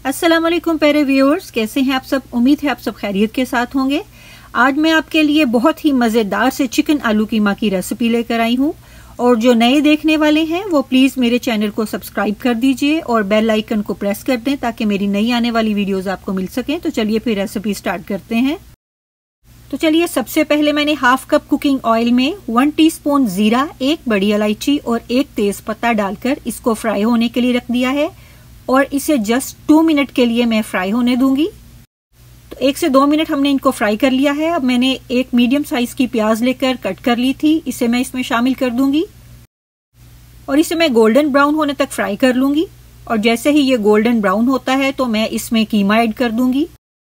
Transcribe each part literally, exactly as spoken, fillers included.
अस्सलाम वालेकुम प्यारे व्यूअर्स, कैसे हैं आप सब। उम्मीद है आप सब खैरियत के साथ होंगे। आज मैं आपके लिए बहुत ही मज़ेदार से चिकन आलू कीमा की रेसिपी लेकर आई हूँ और जो नए देखने वाले हैं वो प्लीज़ मेरे चैनल को सब्सक्राइब कर दीजिए और बेल आइकन को प्रेस कर दें ताकि मेरी नई आने वाली वीडियोस आपको मिल सकें। तो चलिए फिर रेसिपी स्टार्ट करते हैं। तो चलिए सबसे पहले मैंने हाफ कप कुकिंग ऑयल में वन टीस्पून जीरा, एक बड़ी इलायची और एक तेज पत्ता डालकर इसको फ्राई होने के लिए रख दिया है और इसे जस्ट टू मिनट के लिए मैं फ्राई होने दूंगी। तो एक से दो मिनट हमने इनको फ्राई कर लिया है। अब मैंने एक मीडियम साइज की प्याज लेकर कट कर ली थी, इसे मैं इसमें शामिल कर दूंगी और इसे मैं गोल्डन ब्राउन होने तक फ्राई कर लूंगी। और जैसे ही ये गोल्डन ब्राउन होता है तो मैं इसमें कीमा ऐड कर दूंगी।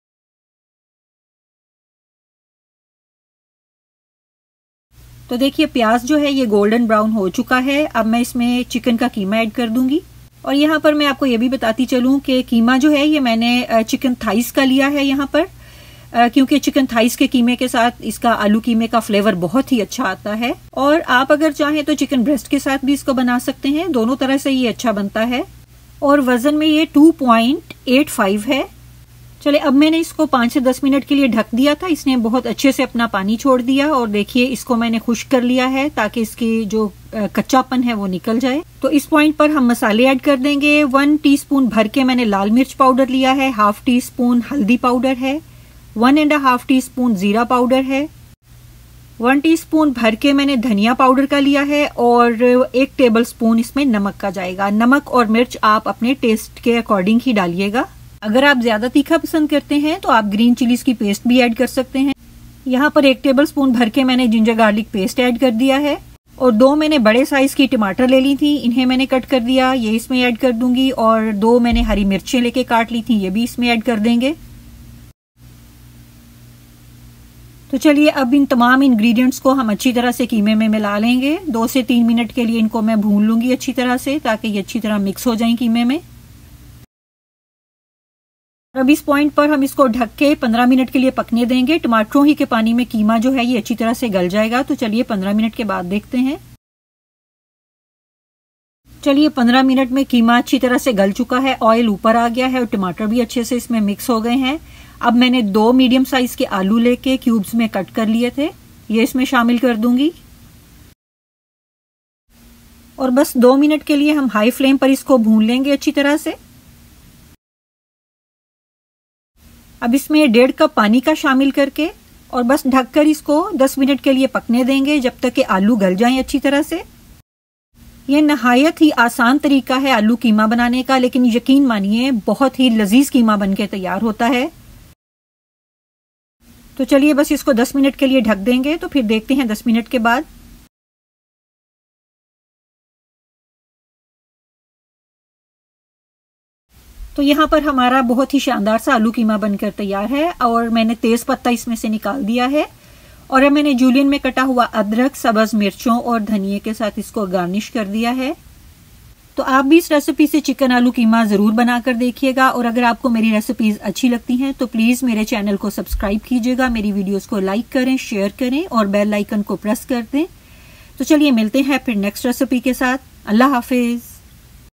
तो देखिए प्याज जो है ये गोल्डन ब्राउन हो चुका है। अब मैं इसमें चिकन का कीमा ऐड कर दूंगी। और यहाँ पर मैं आपको ये भी बताती चलूं कि कीमा जो है ये मैंने चिकन थाइस का लिया है यहाँ पर, क्योंकि चिकन थाइस के कीमे के साथ इसका आलू कीमे का फ्लेवर बहुत ही अच्छा आता है। और आप अगर चाहें तो चिकन ब्रेस्ट के साथ भी इसको बना सकते हैं, दोनों तरह से ये अच्छा बनता है। और वजन में ये टू पॉइंट एट फाइव है। चले अब मैंने इसको पांच से दस मिनट के लिए ढक दिया था, इसने बहुत अच्छे से अपना पानी छोड़ दिया और देखिए इसको मैंने खुश्क कर लिया है ताकि इसकी जो कच्चापन है वो निकल जाए। तो इस पॉइंट पर हम मसाले ऐड कर देंगे। वन टीस्पून भर के मैंने लाल मिर्च पाउडर लिया है, हाफ टी स्पून हल्दी पाउडर है, one and half teaspoon जीरा पाउडर है, वन टीस्पून भर के मैंने धनिया पाउडर का लिया है और एक टेबल स्पून इसमें नमक का जाएगा। नमक और मिर्च आप अपने टेस्ट के अकॉर्डिंग ही डालिएगा। अगर आप ज्यादा तीखा पसंद करते हैं तो आप ग्रीन चिलीज की पेस्ट भी ऐड कर सकते हैं। यहाँ पर एक टेबल स्पून भर के मैंने जिंजर गार्लिक पेस्ट ऐड कर दिया है और दो मैंने बड़े साइज की टमाटर ले ली थी, इन्हें मैंने कट कर दिया, ये इसमें ऐड कर दूंगी। और दो मैंने हरी मिर्चें लेके काट ली थी, ये भी इसमें ऐड कर देंगे। तो चलिए अब इन तमाम इंग्रेडिएंट्स को हम अच्छी तरह से कीमे में मिला लेंगे। दो से तीन मिनट के लिए इनको मैं भून लूंगी अच्छी तरह से ताकि ये अच्छी तरह मिक्स हो जाए कीमे में। अब इस पॉइंट पर हम इसको ढक के पंद्रह मिनट के लिए पकने देंगे। टमाटरों ही के पानी में कीमा जो है ये अच्छी तरह से गल जाएगा। तो चलिए पंद्रह मिनट के बाद देखते हैं। चलिए पंद्रह मिनट में कीमा अच्छी तरह से गल चुका है, ऑयल ऊपर आ गया है और टमाटर भी अच्छे से इसमें मिक्स हो गए हैं। अब मैंने दो मीडियम साइज के आलू लेके क्यूब्स में कट कर लिए थे, ये इसमें शामिल कर दूंगी और बस दो मिनट के लिए हम हाई फ्लेम पर इसको भून लेंगे अच्छी तरह से। अब इसमें डेढ़ कप पानी का शामिल करके और बस ढककर इसको दस मिनट के लिए पकने देंगे जब तक कि आलू गल जाएं अच्छी तरह से। ये नहायत ही आसान तरीका है आलू कीमा बनाने का, लेकिन यकीन मानिए बहुत ही लजीज कीमा बनके तैयार होता है। तो चलिए बस इसको दस मिनट के लिए ढक देंगे। तो फिर देखते हैं दस मिनट के बाद। तो यहाँ पर हमारा बहुत ही शानदार सा आलू कीमा बनकर तैयार है और मैंने तेज पत्ता इसमें से निकाल दिया है और अब मैंने जूलियन में कटा हुआ अदरक, सब्ज मिर्चों और धनिए के साथ इसको गार्निश कर दिया है। तो आप भी इस रेसिपी से चिकन आलू कीमा जरूर बनाकर देखिएगा और अगर आपको मेरी रेसिपीज अच्छी लगती हैं तो प्लीज मेरे चैनल को सब्सक्राइब कीजिएगा, मेरी वीडियोस को लाइक करें, शेयर करें और बेल आइकन को प्रेस कर दें। तो चलिए मिलते हैं फिर नेक्स्ट रेसिपी के साथ। अल्लाह हाफिज।